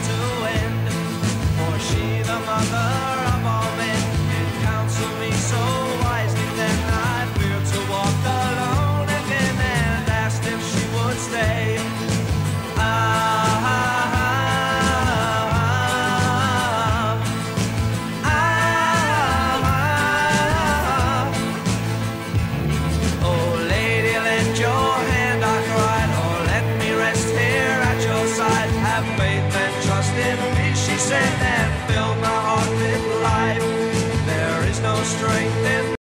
to end. For she, the mother of all men, did counsel me so wisely then. I feared to walk alone again and asked if she would stay. Faith and trust in me, she said, and filled my